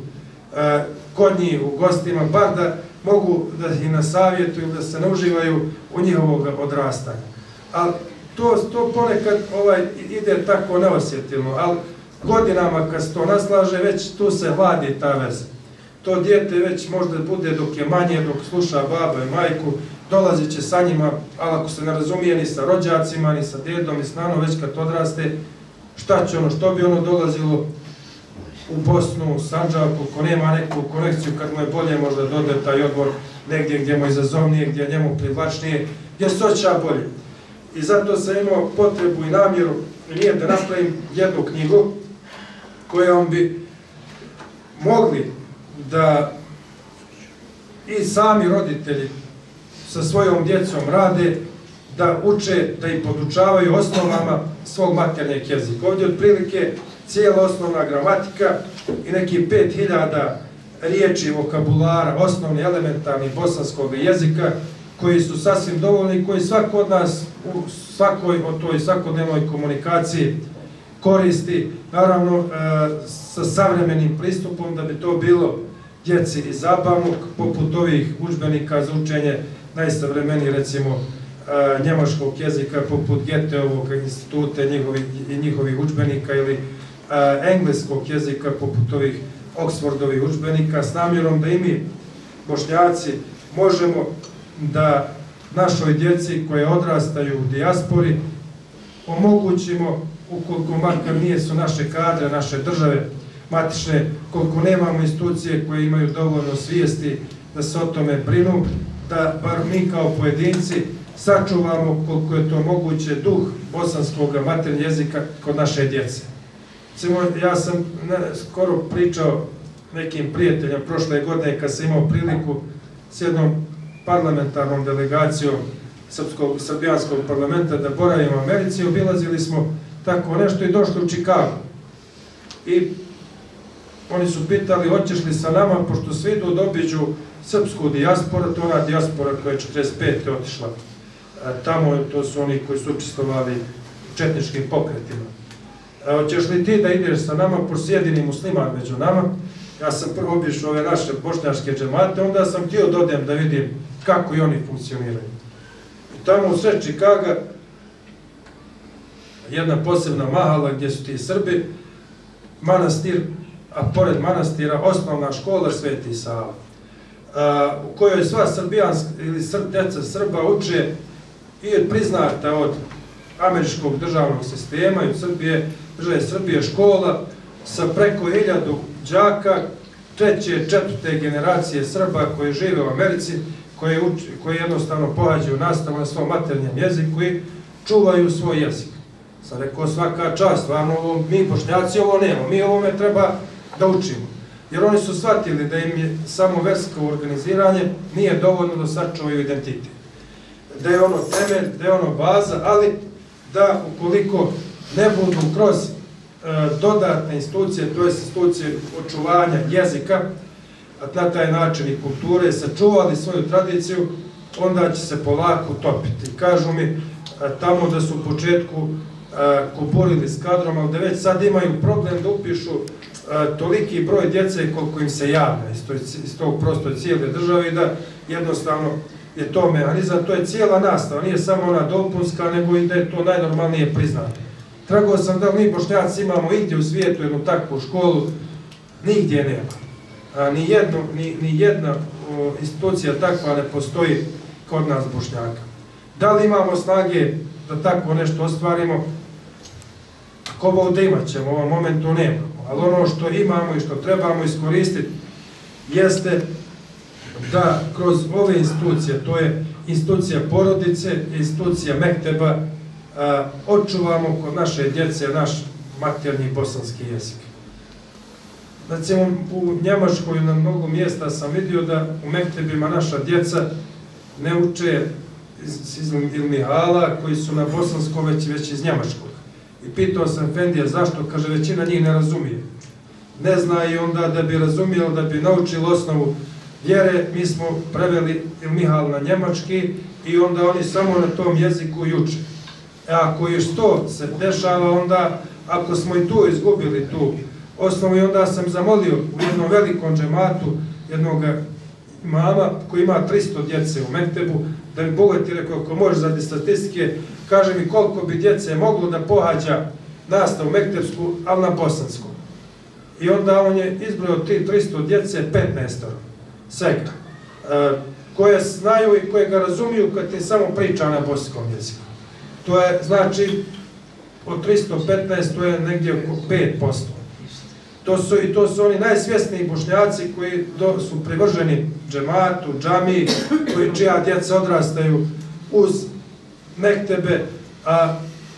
kod njih u gostima, bar da mogu da ih nasavjetuju, da se ne uživaju u njihovog odrastanja. Ali to, to ponekad ovaj, ide tako neosjetilno, ali godinama kad se to naslaže, već tu se hladi ta veza. To dijete već možda bude dok je manje, dok sluša baba i majku, dolazit će sa njima, ali ako se ne razumije ni sa rođacima, ni sa djedom, ni s nanom, već kad odraste, šta će ono, što bi ono dolazilo u Bosnu, u Sandžaku, ako nema neku konekciju, kad mu je bolje možda dode taj odbor negdje gdje mu je izazovnije, gdje je njemu privlačnije, gdje se osjeća bolje. I zato sam imao potrebu i namjeru, nije da napravim jednu knjigu kojom bi mogli da i sami roditelji sa svojom djecom rade, da uče, da ih podučavaju osnovama svog maternjeg jezika. Ovdje otprilike cijela osnovna gramatika i neki pet hiljada riječi, vokabulara, osnovni, elementarni bosanskog jezika, koji su sasvim dovoljni, koji svako od nas u svakoj od toj svakodnevnoj komunikaciji koristi, naravno sa savremenim pristupom, da bi to bilo djeci i zabavno, poput ovih udžbenika za učenje najsavremeniji, recimo, njemačkog jezika, poput Goetheovog instituta i njihovih udžbenika, ili engleskog jezika, poput ovih Oxfordovih udžbenika, s namjerom da i mi, Bošnjaci, možemo da našoj djeci koje odrastaju u dijaspori omogućimo, ukoliko makar nije su naše kadre, naše države matične, koliko nemamo institucije koje imaju dovoljno svijesti da se o tome brinu, da bar mi kao pojedinci sačuvamo koliko je to moguće duh bosanskog maternjeg jezika kod naše djece. Ja sam skoro pričao nekim prijateljima prošle godine kad sam imao priliku s jednom parlamentarnom delegacijom Srpskog, Srbijanskog parlamenta da boravimo u Americi, obilazili smo tako nešto i došli u Čikagu. I oni su pitali, hoćeš li sa nama, pošto svi idu da obiđu srpsku dijasporu, to je ona dijaspora koja je četrdeset pete otišla tamo, to su oni koji su učestvovali u četničkim pokretima. Hoćeš li ti da ideš sa nama, pošto si jedini musliman među nama? Ja sam prvo obišao ove naše bošnjaške džemate, onda sam htio da odem da vidim kako i oni funkcioniraju. I tamo u sred Čikaga, jedna posebna mahala gdje su ti Srbi, manastir, a pored manastira osnovna škola Sveti Sava, u kojoj sva srbijanska ili djeca Srba uče i je priznata od američkog državnog sistema i od Srbije, države Srbije škola sa preko hiljadu đaka treće, četvrte generacije Srba koji žive u Americi, koji, uči, koji jednostavno pohađaju nastavu na svom maternjem jeziku i čuvaju svoj jezik. Sad rekao svaka čast, stvarno mi Bošnjaci ovo nemamo, mi ovome treba da učimo. Jer oni su shvatili da im je samo versko organiziranje nije dovoljno da sačuvaju identitet. Da je ono temelj, da je ono baza, ali da ukoliko ne budu kroz e, dodatne institucije, to je institucije očuvanja jezika, a na taj način i kulture, sačuvali svoju tradiciju, onda će se polako utopiti. Kažu mi e, tamo da su u početku e, kuburili s kadrom, ali da već sad imaju problem da upišu e, toliki broj djece koliko im se javlja iz, to, iz tog prostora cijele države i da jednostavno je to mehanizam, to je cijela nastava, nije samo ona dopunska, nego i da je to najnormalnije priznato. Tragao sam da mi Bošnjaci imamo igdje u svijetu jednu takvu školu, nigdje nema. A, ni, jedno, ni, ni jedna o, institucija takva ne postoji kod nas Bošnjaka. Da li imamo snage da tako nešto ostvarimo? Ako ovo da imat ćemo, u ovom momentu nemamo. Ali ono što imamo i što trebamo iskoristiti jeste da kroz ove institucije, to je institucija porodice, institucija mekteba, a, očuvamo kod naše djece naš maternji bosanski jezik. Znači, u Njemačkoj na mnogo mjesta sam vidio da u mektebima naša djeca ne uče iz, iz ilmihala koji su na bosanskom, već, već iz njemačkog. I pitao sam Efendija zašto, kaže većina njih ne razumije. Ne zna i onda da bi razumijelo, da bi naučili osnovu vjere, mi smo preveli ilmihal na njemački i onda oni samo na tom jeziku i uče. E ako još to se dešava, onda ako smo i tu izgubili tu osnovu, i onda sam zamolio u jednom velikom džematu jednog imama koji ima tristo djece u mektebu, da mi bogati rekao, ako može za statistike, kaže mi koliko bi djece moglo da pohađa nastavu mektebsku, ali na bosanskom. I onda on je izbrojao ti tristo djece, petnaest svega, e, koje znaju i koje ga razumiju kad ti samo priča na bosanskom jeziku. To je, znači, od tristo petnaest, to je negdje oko pet posto. To su, I to su oni najsvjesniji Bošnjaci koji do, su privrženi džematu, džamiji, koji čija djeca odrastaju uz mektebe, a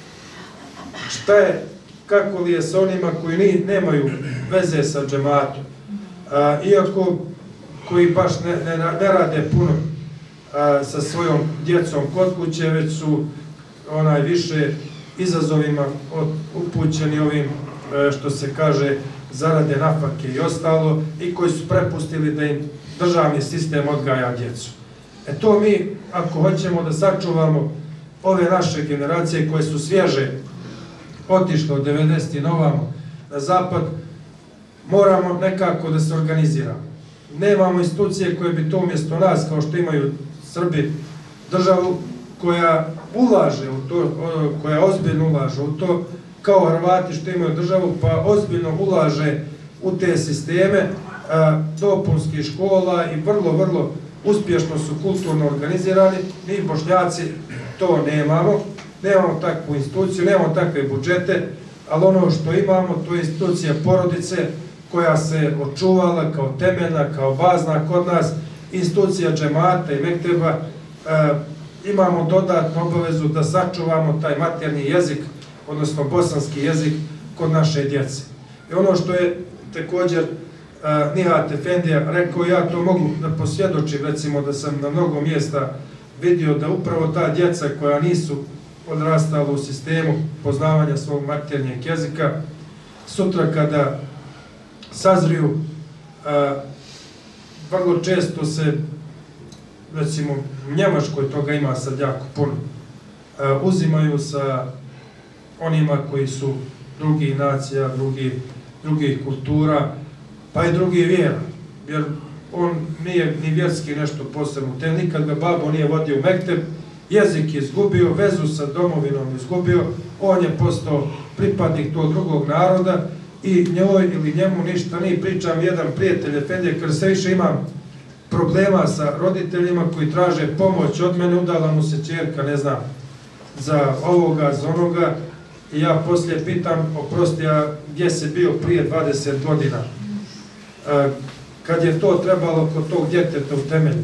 šta je, kako li je sa onima koji ni, nemaju veze sa džematom, a, iako koji baš ne, ne, ne rade puno a, sa svojom djecom kod kuće, već su onaj više izazovima od, upućeni ovim, a, što se kaže, zarade nafake i ostalo, i koji su prepustili da im državni sistem odgaja djecu. E to mi, ako hoćemo da sačuvamo ove naše generacije koje su svježe otišle od devedesetih na ovamo na zapad, moramo nekako da se organiziramo. Nemamo institucije koje bi to umjesto nas, kao što imaju Srbi, državu koja ulaže u to, koja ozbiljno ulaže u to, kao Hrvati što imaju državu, pa ozbiljno ulaže u te sisteme a, dopunskih škola i vrlo, vrlo uspješno su kulturno organizirani. Mi Bošnjaci to nemamo, nemamo takvu instituciju, nemamo takve budžete, ali ono što imamo, to je institucija porodice koja se očuvala kao temeljna, kao bazna kod nas, institucija džemata i mekteba, a, imamo dodatnu obavezu da sačuvamo taj maternji jezik, odnosno bosanski jezik kod naše djece. I ono što je također uh, Nihat Efendija rekao, ja to mogu da posvjedočim, recimo da sam na mnogo mjesta vidio da upravo ta djeca koja nisu odrastala u sistemu poznavanja svog maternjeg jezika, sutra kada sazriju, uh, vrlo često se, recimo u Njemačkoj toga ima sad jako puno, uh, uzimaju sa onima koji su drugih nacija, drugih, drugih kultura, pa i drugih vjera. Jer on nije ni vjerski nešto posebno, te nikad ga babo nije vodio u mekteb, jezik je izgubio, vezu sa domovinom izgubio, on je postao pripadnik tog drugog naroda i njoj ili njemu ništa nije. Pričam jedan prijatelj Efendije, kad se više imam problema sa roditeljima koji traže pomoć od mene, udala mu se ćerka, ne znam, za ovoga, za onoga, i ja poslije pitam, oprosti, a gdje si bio prije dvadeset godina? E, kad je to trebalo kod tog djeteta utemeljiti?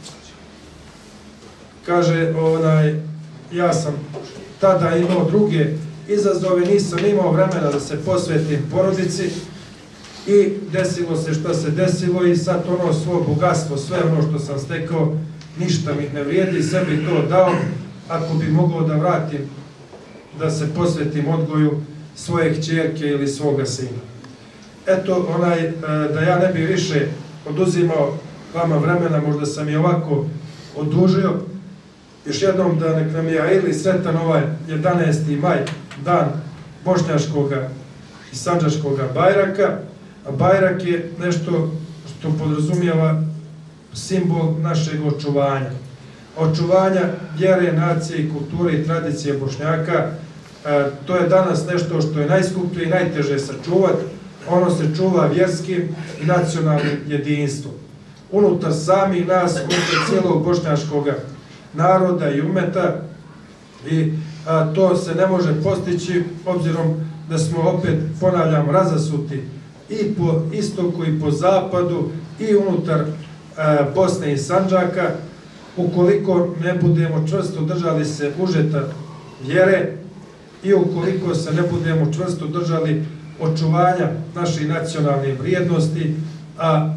Kaže, onaj, ja sam tada imao druge izazove, nisam imao vremena da se posvetim porodici i desilo se što se desilo i sad ono svo bogatstvo, sve ono što sam stekao, ništa mi ne vrijedi, sebi to dao, ako bi mogao da vratim, da se posvetim odgoju svoje kćerke ili svoga sina. Eto, onaj, da ja ne bi više oduzimao vama vremena, možda sam i ovako odužio, još jednom da nek nam je Aili sretan ovaj jedanaesti maj, dan bošnjaškoga i sandžaškoga Bajraka, a Bajrak je nešto što podrazumijeva simbol našeg očuvanja. Očuvanja vjere, nacije, i kulture i tradicije Bošnjaka. E, to je danas nešto što je najskuplje i najteže sačuvati. Ono se čuva vjerskim i nacionalnim jedinstvom. Unutar samih nas, unutar cijelog bošnjaškog naroda i umeta, i a, to se ne može postići obzirom da smo opet, ponavljam, razasuti i po istoku i po zapadu i unutar a, Bosne i Sandžaka, ukoliko ne budemo čvrsto držali se užeta vjere i ukoliko se ne budemo čvrsto držali očuvanja naših nacionalnih vrijednosti, a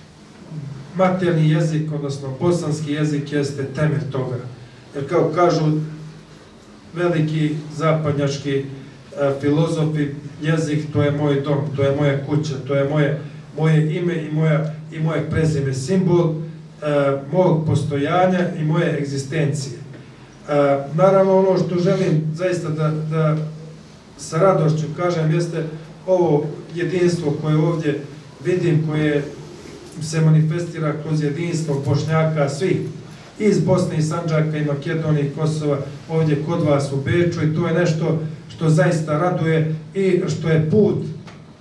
materni jezik, odnosno bosanski jezik, jeste temelj toga. Jer kao kažu veliki zapadnjački a, filozofi, jezik to je moj dom, to je moja kuća, to je moje, moje ime i, moja, i moje prezime, simbol a, mog postojanja i moje egzistencije. A, naravno, ono što želim zaista da, da sa radošću kažem jeste ovo jedinstvo koje ovdje vidim, koje se manifestira kroz jedinstvo Bošnjaka svih iz Bosne i Sandžaka i Makedonije i Kosova ovdje kod vas u Beču, i to je nešto što zaista raduje i što je put e,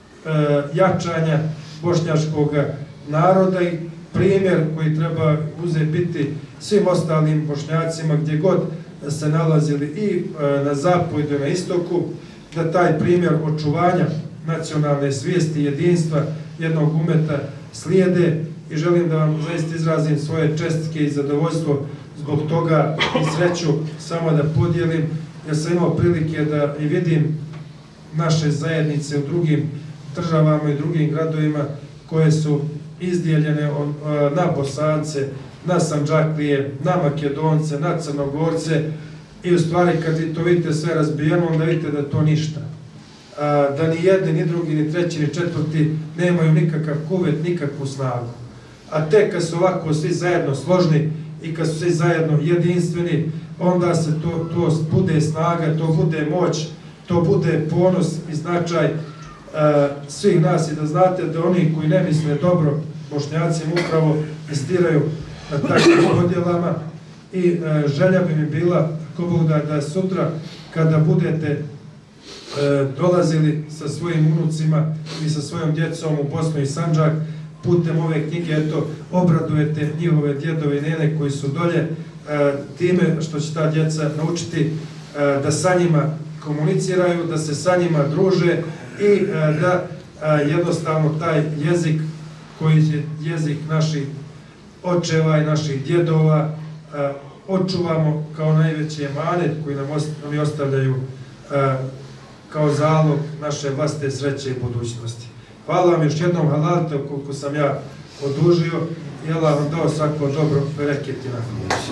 jačanja bošnjačkog naroda i primjer koji treba uzeti biti svim ostalim Bošnjacima gdje god se nalazili i e, na zapadu i na istoku, da taj primjer očuvanja nacionalne svijesti, jedinstva jednog umeta slijede, i želim da vam zaista izrazim svoje čestitke i zadovoljstvo zbog toga i sreću samo da podijelim, jer sam imao prilike da i vidim naše zajednice u drugim državama i drugim gradovima koje su izdijeljene na Bosance, na Sandžaklije, na Makedonce, na Crnogorce, i u stvari kad vi to vidite sve razbijeno, onda vidite da to ništa. A, da ni jedni, ni drugi, ni treći, ni četvrti nemaju nikakav kuvet, nikakvu snagu. A tek kad su ovako svi zajedno složni i kad su svi zajedno jedinstveni, onda se to, to bude snaga, to bude moć, to bude ponos i značaj a, svih nas, i da znate da oni koji ne misle dobro Bošnjacima upravo istiraju na takvim podjelama, i a, želja bi mi bila, ko Bog da, da sutra kada budete e, dolazili sa svojim unucima ili sa svojom djecom u Bosnu i Sandžak, putem ove knjige, eto, obradujete njihove djedove i nene koji su dolje, e, time što će ta djeca naučiti e, da sa njima komuniciraju, da se sa njima druže i e, da e, jednostavno taj jezik koji je jezik naših očeva i naših djedova, e, očuvamo kao najveći emanet koji nam oni ostavljaju kao zalog naše vlastite sreće i budućnosti. Hvala vam još jednom, halalite koliko sam ja odužio i Allah vam dao svako dobro bereketi na kući.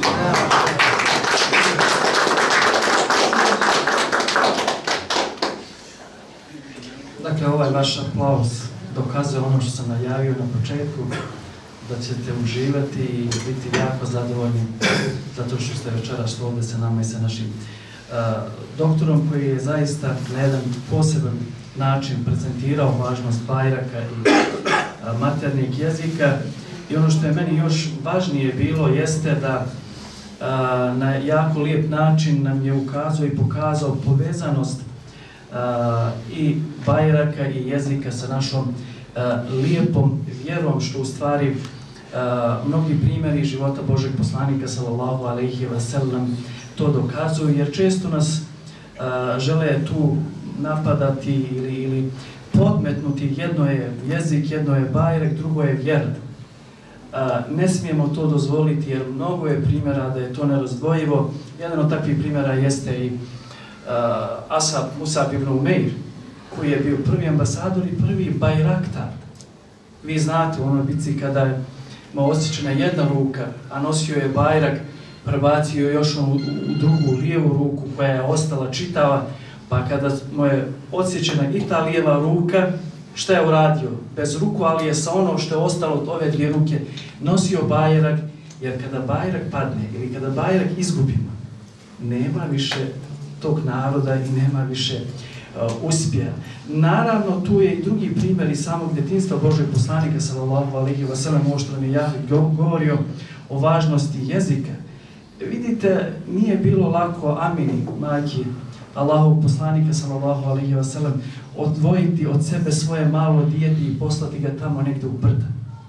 Dakle, ovaj vaš aplauz dokazuje ono što sam najavio na početku, da ćete uživati i biti jako zadovoljni zato što ste večeras ovdje sa nama i sa našim uh, doktorom koji je zaista na jedan poseban način prezentirao važnost bajraka i uh, maternjeg jezika. I ono što je meni još važnije bilo jeste da uh, na jako lijep način nam je ukazao i pokazao povezanost uh, i bajraka i jezika sa našom uh, lijepom vjerom, što u stvari uh, mnogi primjeri života Božeg poslanika sallallahu alejhi ve sellem to dokazuju, jer često nas uh, žele tu napadati ili, ili podmetnuti. Jedno je jezik, jedno je bajrak, drugo je vjera. Uh, ne smijemo to dozvoliti jer mnogo je primjera da je to nerazdvojivo. Jedan od takvih primjera jeste i uh, Asab Musab ibn Umeir, koji je bio prvi ambasador i prvi bajraktar. Vi znate u onoj bici kada je imao osjećena jedna ruka, a nosio je bajrak, prebacio još on u, u drugu lijevu ruku koja je ostala čitava, pa kada mu je odsječena i ta lijeva ruka, šta je uradio? Bez ruku, ali je sa ono što je ostalo od ove dvije ruke nosio bajrak, jer kada bajrak padne ili kada bajrak izgubimo, nema više tog naroda i nema više uh, uspjeha. Naravno, tu je i drugi primjer iz samog djetinjstva Božeg poslanika sallallahu alejhi ve sellem, ovo što nam je Jahid govorio o važnosti jezika. Vidite, nije bilo lako Amini, majki Allahovog poslanika sallallahu alejhi ve sellem, odvojiti od sebe svoje malo dijete i poslati ga tamo negdje u brda.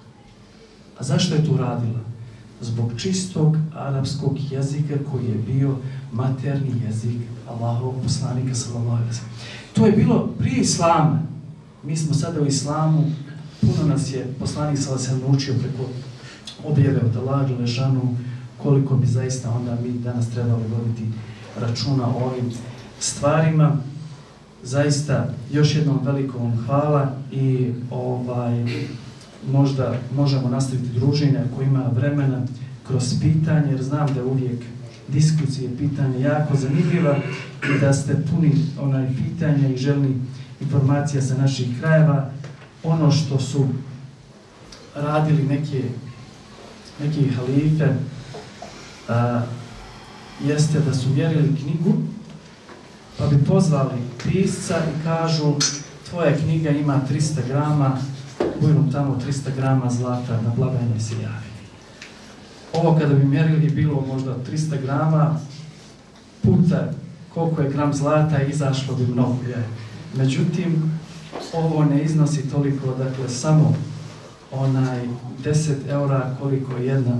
A zašto je to radila? Zbog čistog arapskog jezika koji je bio materni jezik Allahovog poslanika sallallahu alejhi ve sellem. To je bilo prije islama. Mi smo sada u islamu, puno nas je poslanik sallallahu alejhi ve sellem naučio preko objave od Allaha dželešanu, koliko bi zaista onda mi danas trebali voditi računa o ovim stvarima. Zaista još jednom veliko vam hvala i ovaj, možda možemo nastaviti druženje ako ima vremena kroz pitanje, jer znam da je uvijek diskusije, pitanje jako zanimljiva i da ste puni onaj pitanja i željni informacija sa naših krajeva. Ono što su radili neke, neki halife a, jeste da su vjerili knjigu, pa bi pozvali pisca i kažu tvoja knjiga ima trista grama, bujrum tamo trista grama zlata, na blagajne se javi. Ovo kada bi mjerili bilo možda trista grama, puta koliko je gram zlata, izašlo bi mnogo. Je. Međutim, ovo ne iznosi toliko, dakle samo onaj deset eura koliko je jedna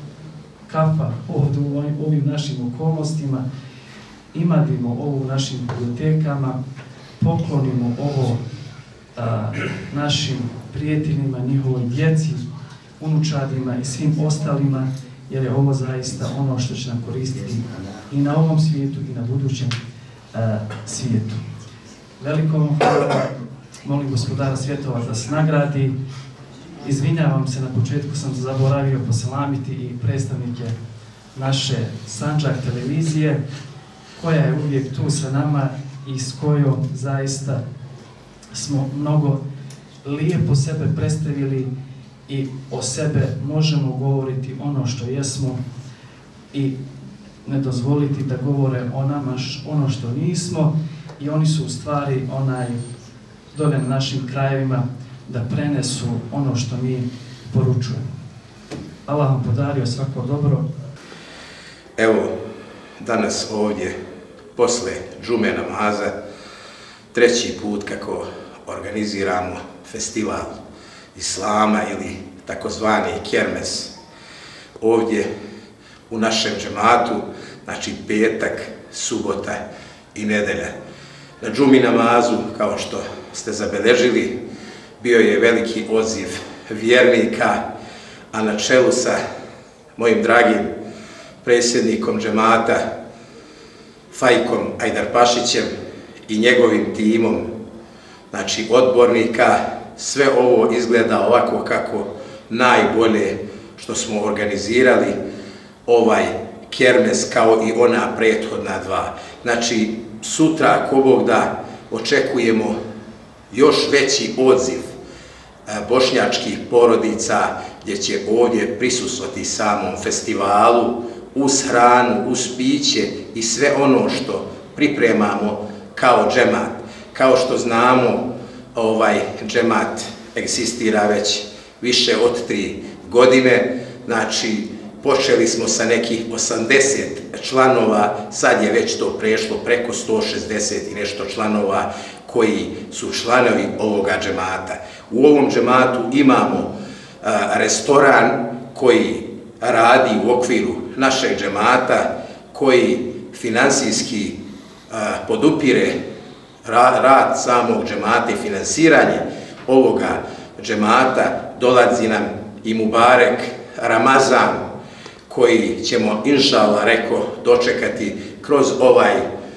kafa ovdje u ovim našim okolnostima. Imadimo ovo u našim bibliotekama, poklonimo ovo a, našim prijateljima, njihovoj djeci, unučadima i svim ostalima, jer je ovo zaista ono što će nam koristiti i na ovom svijetu i na budućem a, svijetu. Veliko vam hvala, molim gospodara svjetova da se nagradi. Izvinjavam se, na početku sam zaboravio poselamiti i predstavnike naše Sandžak televizije, koja je uvijek tu sa nama i s kojom zaista smo mnogo lijepo sebe predstavili i o sebe možemo govoriti ono što jesmo i ne dozvoliti da govore o nama ono što nismo, i oni su u stvari onaj dole na našim krajevima da prenesu ono što mi poručujemo. Allah vam podario svako dobro. Evo, danas ovdje posle džume namaza treći put kako organiziramo festival islama ili takozvani kermes ovdje u našem džematu, znači petak, subota i nedelja. Na džumi namazu, kao što ste zabeležili, bio je veliki odziv vjernika, a na čelu sa mojim dragim predsjednikom džemata Fajkom Ajdarpašićem i njegovim timom, znači odbornika, sve ovo izgleda ovako kako najbolje što smo organizirali ovaj kermes kao i ona prethodna dva. Znači, sutra, ako Bog da, očekujemo još veći odziv bošnjačkih porodica gdje će ovdje prisustvovati samom festivalu uz hranu, uz piće i sve ono što pripremamo kao džemat. Kao što znamo, ovaj džemat egzistira već više od tri godine, znači počeli smo sa nekih osamdeset članova, sad je već to prešlo preko sto šezdeset i nešto članova koji su članovi ovoga džemata. U ovom džematu imamo a, restoran koji radi u okviru našeg džemata, koji finansijski a, podupire ra, rad samog džemata i finansiranje ovoga džemata. Dolazi nam i Mubarek Ramazan, koji ćemo, inša Allah, reko, dočekati kroz ovaj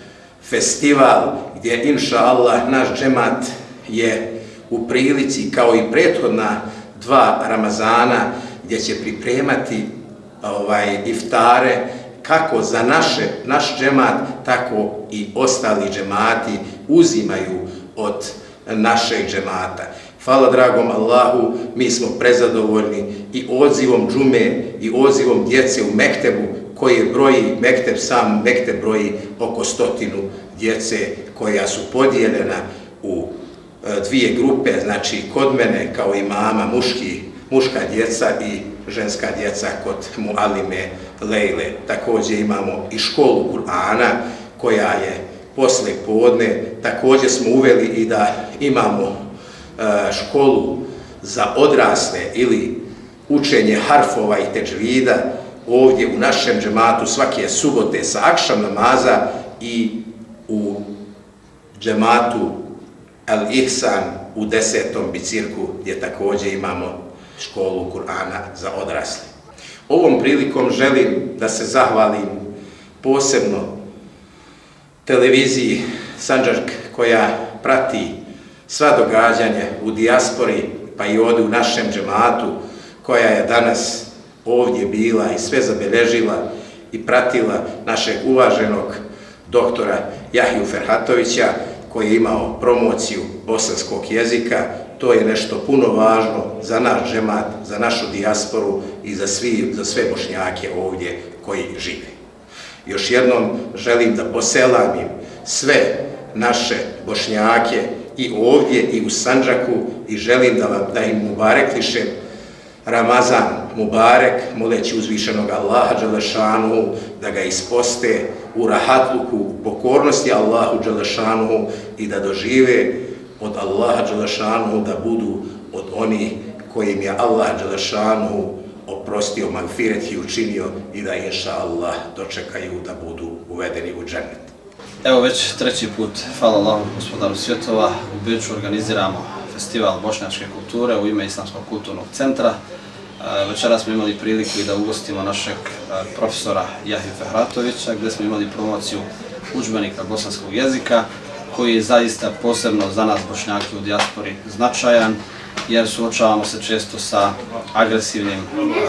festival, gdje, inša Allah, naš džemat je u prilici, kao i prethodna dva Ramazana, gdje će pripremati ovaj, iftare, kako za naše, naš džemat, tako i ostali džemati uzimaju od našeg džemata. Hvala dragom Allahu, mi smo prezadovoljni i odzivom džume i odzivom djece u mektebu, koji broji, mekteb, sam mekteb broji oko stotinu djece koja su podijeljena u dvije grupe, znači kod mene kao imama muški, muška djeca i ženska djeca kod Mualime Lejle. Također imamo i školu Kur'ana koja je posle podne. Također smo uveli i da imamo školu za odrasle ili učenje harfova i teđvida ovdje u našem džematu svake subote sa akšam namaza i u džematu Al Ihsan u desetom bicirku gdje također imamo školu Kur'ana za odrasle. Ovom prilikom želim da se zahvalim posebno televiziji Sandžak koja prati sva događanja u dijaspori, pa i ovdje u našem džematu, koja je danas ovdje bila i sve zabeležila i pratila našeg uvaženog doktora Jahiju Ferhatovića, koji je imao promociju bosanskog jezika. To je nešto puno važno za naš džemat, za našu dijasporu i za, svi, za sve Bošnjake ovdje koji žive. Još jednom želim da poselamim sve naše Bošnjake i ovdje i u Sandžaku i želim da, vam, da im mubareklišem Ramazan Mubarek, moleći uzvišenog Allaha Đelešanu da ga isposte u rahatluku, u pokornosti Allahu Đelešanu i da dožive od Allaha Đelešanu da budu od onih kojim je Allah Đelešanu oprostio magfiret i učinio i da inša Allah dočekaju da budu uvedeni u džennet. Evo već treći put, hvala Allahu gospodaru svjetova, u Beču organiziramo festival bošnjačke kulture u ime Islamskog kulturnog centra. Večera smo imali priliku i da ugostimo našeg profesora Jahiju Ferhatovića, gdje smo imali promociju udžbenika bosanskog jezika, koji je zaista posebno za nas Bošnjake u dijaspori značajan, jer suočavamo se često sa agresivnim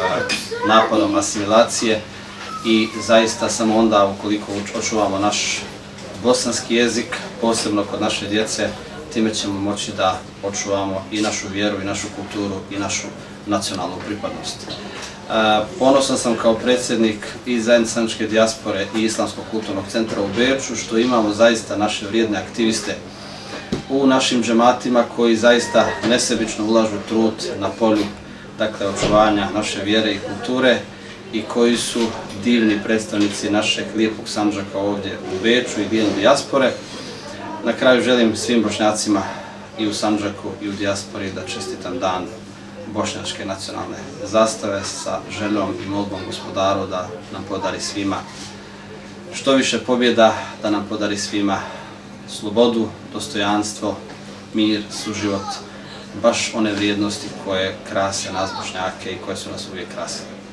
napadom asimilacije i zaista samo onda ukoliko očuvamo naš bosanski jezik, posebno kod naše djece, time ćemo moći da očuvamo i našu vjeru, i našu kulturu, i našu nacionalnu pripadnost. E, ponosan sam kao predsjednik i zajednice sandžačke dijaspore i Islamskog kulturnog centra u Beču, što imamo zaista naše vrijedne aktiviste u našim džematima koji zaista nesebično ulažu trud na polju, dakle, očuvanja naše vjere i kulture i koji su divni predstavnici našeg lijepog Sandžaka ovdje u Beču i diljem dijaspore. Na kraju želim svim Bošnjacima i u Sandžaku i u dijaspori da čestitam dan bošnjačke nacionalne zastave sa željom i molbom gospodaru da nam podari svima što više pobjeda, da nam podari svima slobodu, dostojanstvo, mir, suživot, baš one vrijednosti koje krase nas Bošnjake i koje su nas uvijek krasile.